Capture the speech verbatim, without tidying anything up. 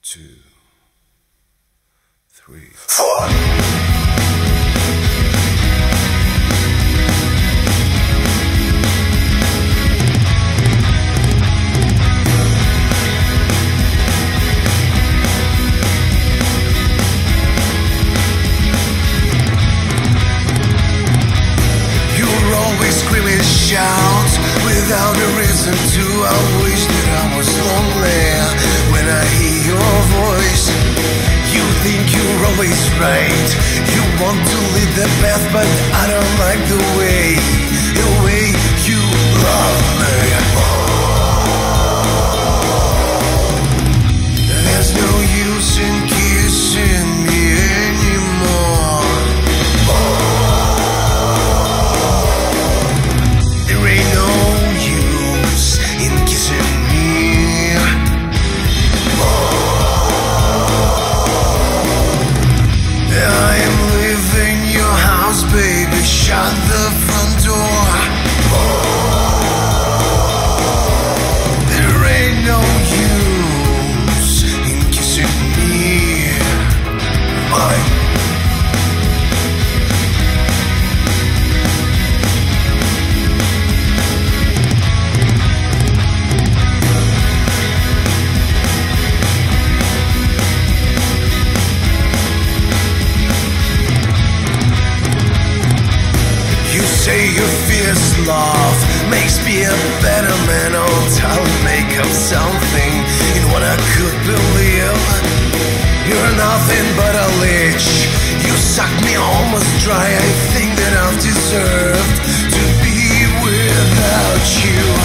two, three, four. Shout without a reason to. I wish that I was lonely when I hear your voice. You think you're always right. You want to lead the path, but I don't like the way, the way you love me. There's no use in kissing me anymore. Baby, shut the front door. There ain't no use in kissing me. Mine. Say your fierce love makes me a better man. Oh, tell me, make up something in what I could believe. You're nothing but a leech. You suck me almost dry. I think that I've deserved to be without you.